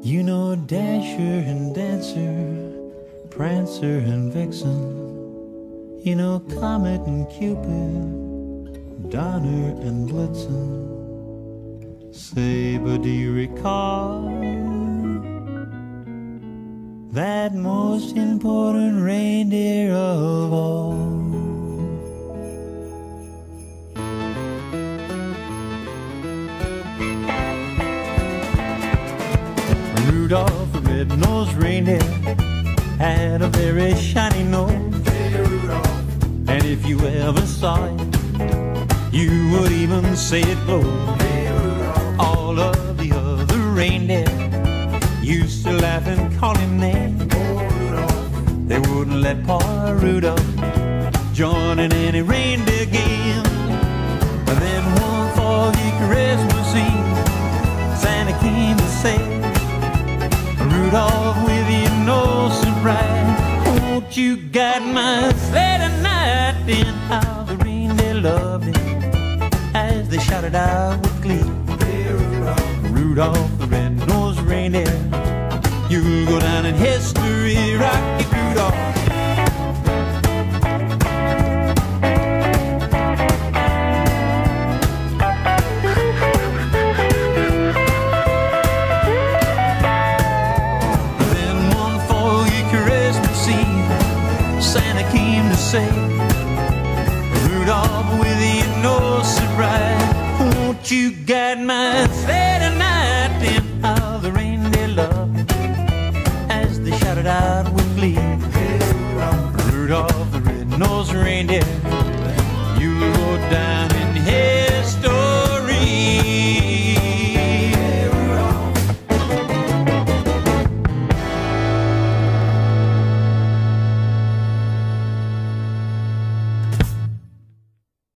You know Dasher and Dancer, Prancer and Vixen. You know Comet and Cupid, Donner and Blitzen. Say, but do you recall that most important reindeer of all? Rudolph, the red-nosed reindeer, had a very shiny nose. Hey, Rudolph. And if you ever saw it, you would even say it glowed. Hey, Rudolph. All of the other reindeer used to laugh and call him names. Oh, Rudolph. They wouldn't let poor Rudolph join in any reindeer game. But then one foggy Christmas Eve, Santa came to say, Rudolph, with your nose so bright, won't you guide my sleigh tonight? Then how the reindeer loved him as they shouted out with glee. Hey, Rudolph, Rudolph, the red-nosed reindeer,